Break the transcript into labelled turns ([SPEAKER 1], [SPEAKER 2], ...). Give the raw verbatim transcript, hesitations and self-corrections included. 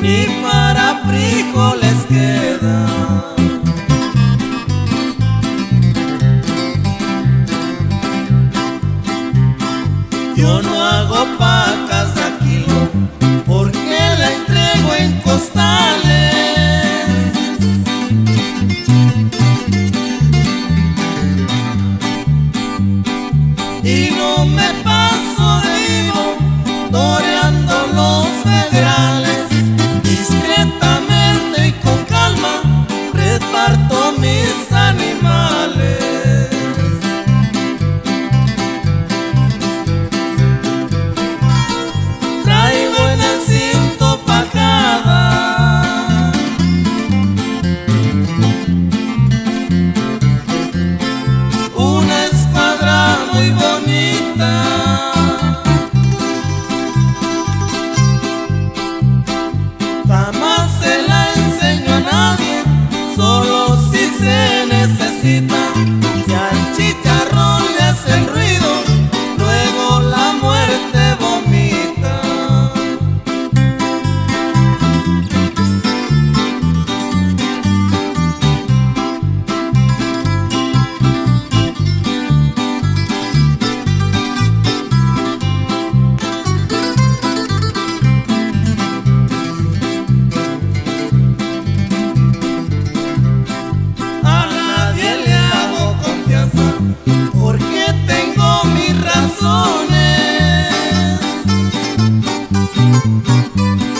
[SPEAKER 1] ni para frijoles queda. Yo no hago pacas de kilo porque la entrego en costales. Y no me paso de vivo toreando los federales. Discretamente y con calma reparto mis animales. Traigo en el cinto pajada, una escuadra muy bonita. Jamás se la enseño a nadie, solo si se necesita. Si al chicharrón le hacen ruido, luego la muerte vomita. Porque tengo mis razones.